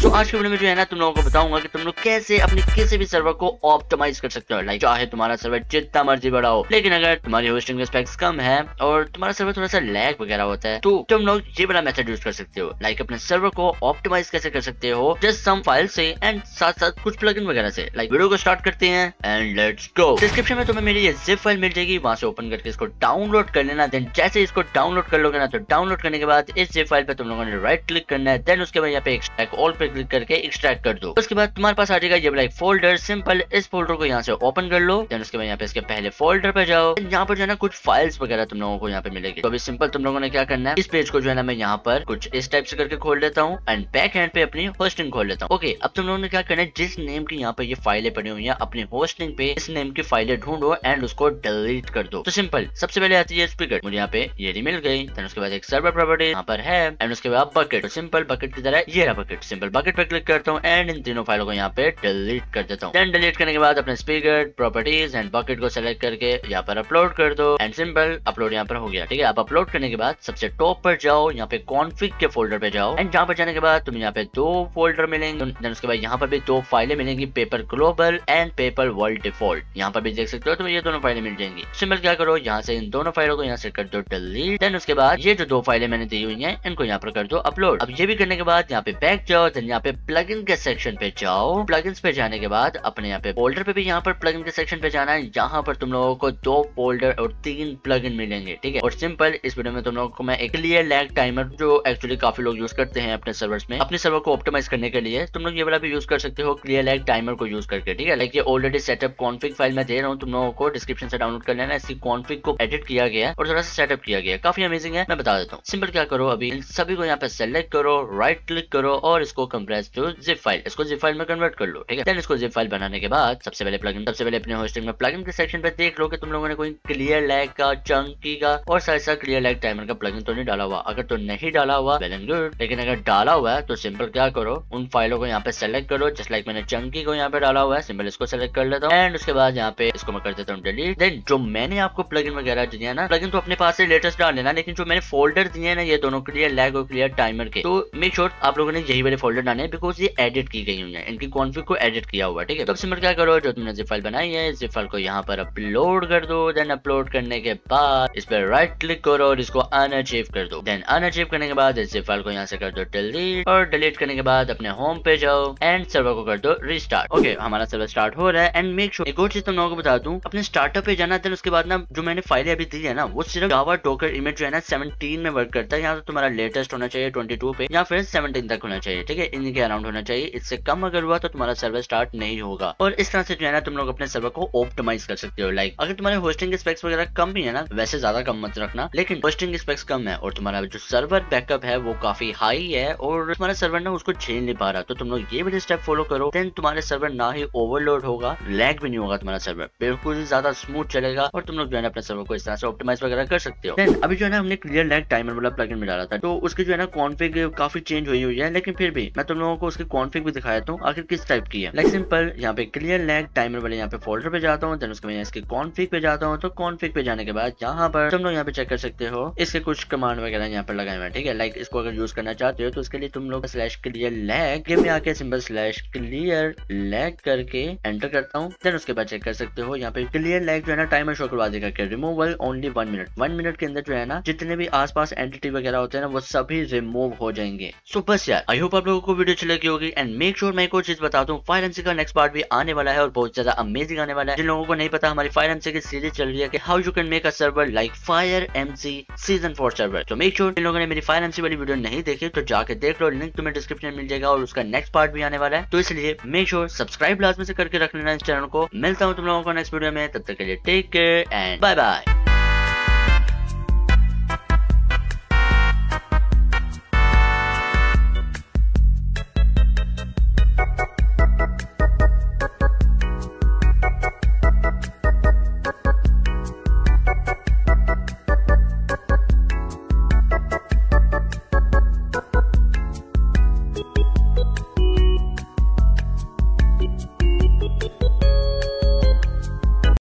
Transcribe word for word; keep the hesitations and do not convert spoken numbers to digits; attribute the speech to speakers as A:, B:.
A: सो आज के वीडियो में जो है ना तुम लोगों को बताऊंगा कि तुम लोग कैसे अपने किसी भी सर्वर को ऑप्टिमाइज कर सकते हो। लाइक चाहे तुम्हारा सर्वर जितना मर्जी बड़ा हो, लेकिन अगर तुम्हारी होस्टिंग के स्पेक्स कम है और तुम्हारा सर्वर थोड़ा सा लैग वगैरह होता है तो तुम लोग ये वाला मेथड यूज कर सकते हो। लाइक अपने सर्वर को ऑप्टिमाइज कैसे कर सकते हो जस्ट सम फाइल से एंड साथ साथ कुछ प्लगइन वगैरह से। लाइक वीडियो को स्टार्ट करते हैं एंड लेट्स गो। डिस्क्रिप्शन में तुम्हें मेरी ये जिप फाइल मिल जाएगी, वहां से ओपन करके इसको डाउनलोड कर लेना। देन जैसे इसको डाउनलोड कर लोगे ना तो डाउनलोड करने के बाद इस जिप फाइल पे तुम लोगों ने राइट क्लिक करना है। देन उसके बाद यहाँ पे एक्सट्रैक्ट ऑल पे क्लिक करके एक्सट्रैक्ट कर दो। उसके बाद तुम्हारे पास आ जाएगा ये वाला एक फोल्डर। सिंपल इस फोल्डर को यहाँ से ओपन कर लो। देन उसके बाद यहाँ पे इसके पहले फोल्डर पे जाओ। यहाँ पर जो है ना कुछ फाइल्स वगैरह तुम लोगों को यहाँ पे मिलेगी। तो अभी सिंपल तुम लोगों ने क्या करना है, इस पेज को जो है ना मैं यहाँ पर कुछ इस टाइप से करके खोल लेता हूँ एंड बैक हैंड पे अपनी होस्टिंग खोल लेता हूँ। ओके, अब तुम लोगों ने क्या करना है, जिस नेम की यहाँ पे ये फाइलें पड़ी हुई है अपनी होस्टिंग पे इस नेम की फाइलें ढूंढो एंड उसको डिलीट कर दो। तो सिंपल सबसे पहले आती है स्पीकर, मुझे यहाँ पे ये मिल गई। देन उसके बाद एक सर्वर प्रॉपर्टी यहाँ पर है एंड उसके बाद बकेट। तो सिंपल बकेट की तरह ये रहा बकेट। सिंपल बकेट पे क्लिक करता हूँ एंड इन तीनों फाइलों को यहाँ पे डिलीट कर देता हूँ। देन डिलीट करने के बाद अपने स्पीकर प्रॉपर्टीज एंड बकेट को सेलेक्ट करके यहाँ पर अपलोड कर दो एंड सिंपल अपलोड यहाँ पर हो गया। ठीक है, आप अपलोड करने के बाद सबसे टॉप पर जाओ, यहाँ पे कॉन्फिग के फोल्डर पे जाओ एंड यहाँ पर जाने के बाद तुम्हें यहाँ पे दो फोल्डर मिलेंगे। देन उसके बाद यहाँ पर भी दो फाइलें मिलेंगी, paper global and paper world default. यहाँ पर भी देख सकते हो तुम्हें ये दोनों फाइलें मिल जाएंगी। सिंपल क्या करो, यहाँ से इन दोनों फाइलों को यहाँ से कर दो डिलीट। देन उसके बाद ये जो दो फाइलें मैंने दी हुई हैं इनको यहाँ पर कर दो अपलोड। अब ये भी करने के बाद यहाँ पे बैक जाओ। देन यहाँ पे प्लगइन के सेक्शन पे जाओ। प्लगइन्स पे जाने के बाद अपने यहाँ पे फोल्डर पे भी यहाँ पर प्लगइन के सेक्शन पे जाना है। यहाँ पर तुम लोगों को दो फोल्डर और तीन प्लगइन मिलेंगे। ठीक है, और सिंपल इस वीडियो में तुम लोगों को मैं एक क्लियर लैग टाइमर जो एक्चुअली काफी लोग यूज करते हैं अपने सर्वर्स में, अपने सर्वर को ऑप्टिमाइज करने के लिए तुम लोग ये वाला भी यूज कर सकते हो, क्लियर लैग टाइमर को यूज करके। ठीक है, लाइक ये ऑलरेडी सेटअप कॉन्फिग फाइल मैं दे रहा हूँ, तुम लोगों को डिस्क्रिप्शन से डाउनलोड कर लेना। इसकी कॉन्फिग को एडिट किया गया है और थोड़ा सा सेटअप किया गया है, काफी अमेजिंग है, मैं बता देता हूँ। सिंपल क्या करो, अभी इन सभी को यहाँ पे सेलेक्ट करो, राइट क्लिक करो और इसको कंप्रेस टू जिप फाइल, इसको जिप फाइल में कन्वर्ट कर लो। ठीक है, देन इसको जिप फाइल बनाने के बाद सबसे पहले प्लगइन सबसे पहले अपने होस्टिंग में प्लगइन के सेक्शन पे देख लो कि तुम लोगों ने कोई क्लियर लैग का, चंकी का और साथ साथ क्लियर लैग टाइमर का प्लगइन तो नहीं डाला हुआ। अगर तो नहीं डाला हुआ वेल एंड गुड, लेकिन अगर डाला हुआ है तो सिंपल क्या करो, उन फाइलों को यहाँ पे सेलेक्ट करो। जस्ट लाइक मैंने चंकी को यहाँ पे डाला हुआ है, सिंपल इसको सेलेक्ट कर लेता हूँ एंड उसके बाद यहाँ पे इसको मैं कर देता हूँ डिलीट। देन जो मैंने आपको प्लगइन वगैरह दिए है ना, प्लगइन तो अपने पास से लेटेस्ट डाल लेना, लेकिन जो मैंने फोल्डर दिए हैं ना ये दोनों क्लियर लैग और क्लियर टाइमर के, तो मेक श्योर आप लोगों ने यही वाले फोल्डर डाले बिकॉज ये एडिट की गई हुई है, इनकी कॉन्फिग को एडिट किया हुआ है। ठीक है, तो सिंपल क्या करो, जो तुमने जिप फाइल बनाई है जिप फाइल को यहाँ पर अपलोड कर दो। देन अपलोड करने के बाद इस पर राइट क्लिक करो और इसको अनअचीव कर दो। देन अनअचीव करने के बाद इस जिप फाइल को यहाँ से कर दो डिलीट और डिलीट करने के बाद अपने होम पे जाओ एंड सर्वर को कर दो रिस्टार्ट। ओके, हमारा सर्वर स्टार्ट हो रहा है एंड मेक श्योर एक और चीज तुम लोगों को बता दूं, अपने स्टार्टअप पे जाना। देन उसके बाद ना जो मैंने फाइलें अभी दी है ना वो सिर्फ जावा डॉकर इमेज जो है ना सेवनटीन में वर्क करता है। यहाँ तो तुम्हारा लेटेस्ट होना चाहिए ट्वेंटी टू पे या फिर सेवनटीन तक होना चाहिए। ठीक है, इनके अराउंड होना चाहिए, इससे कम अगर हुआ तो तुम्हारा सर्वर स्टार्ट नहीं होगा। और इस तरह से जो है ना तुम लोग अपने सर्वर को ऑप्टिमाइज कर सकते हो। लाइक अगर तुम्हारे होस्टिंग स्पेक्स वगैरह कम भी है ना, वैसे ज्यादा कम मत रखना, लेकिन होस्टिंग स्पेक्स कम है और तुम्हारा जो सर्वर बैकअप है वो काफी हाई है और तुम्हारा सर्वर ना उसको झेल नहीं पा रहा, तो तुम लोग ये वाले स्टेप फॉलो करो। देन तुम्हारे सर्वर ना ही ओवरलोड होगा, लैग भी नहीं होगा, तुम्हारा सर्वर बिल्कुल ही ज्यादा स्मूथ चलेगा और तुम लोग जो है ना अपने सर्वर को इस तरह से ऑप्टिमाइज वगैरह कर सकते हो। देन अभी जो है ना हमने क्लियर लैग टाइमर वाला प्लगइन में डाला था, तो उसकी जो है ना कॉन्फिग काफी चेंज हुई हुई है, लेकिन फिर भी मैं तुम लोगों को उसकी कॉन्फिग भी दिखाया हूँ आखिर किस टाइप की है। लाइक सिंपल यहाँ पे क्लियर लैग टाइमर वाले यहाँ पे फोल्डर पे जाता हूँ। देन उसके बाद इसकी कॉन्फिग पे जाता हूँ। तो कॉन्फिग पे जाने के बाद यहाँ पर तुम लोग यहाँ पे चेक कर सकते हो इसके कुछ कमांड वगैरह यहाँ पर लगाए हुए हैं। ठीक है, लाइक इसको अगर यूज करना चाहते हो तो उसके लिए तुम लोग स्लैश क्लियर लैग गेम में आके सिंपल स्लैश क्लियर लैग करके एंटर करता हूँ। देन उसके बाद चेक कर सकते हो यहाँ पे क्लियर लैग जो है ना टाइमर शो करवा देगा कि removal only one minute one minute के अंदर जो है ना जितने भी आसपास एंटिटी वगैरह होते हैं ना वो सभी रिमूव हो जाएंगे। सो बस यार, आई होप आप लोगों को वीडियो अच्छी लगी होगी एंड मेक श्योर मैं एक और चीज बता दूं, फायर एमसी का नेक्स्ट पार्ट भी आने वाला है और बहुत ज्यादा अमेजिंग आने वाला है। जिन लोगों को नहीं पता, हमारी फायर एमसी की सीरीज चल रही है कि how you can make a server like fire MC season four server. तो मेक श्योर इन लोगों ने मेरी फायर एमसी वाली वीडियो नहीं देखी तो जाके देख लो, लिंक तुम्हें डिस्क्रिप्शन में मिल जाएगा और उसका नेक्स्ट पार्ट भी आने वाला है। तो इसलिए मेक श्योर सब्सक्राइब लाजमी से करके रख लेना इस चैनल को। मिलता हूँ तुम लोगों को नेक्स्ट वीडियो में, तब तक के लिए take care and bye bye.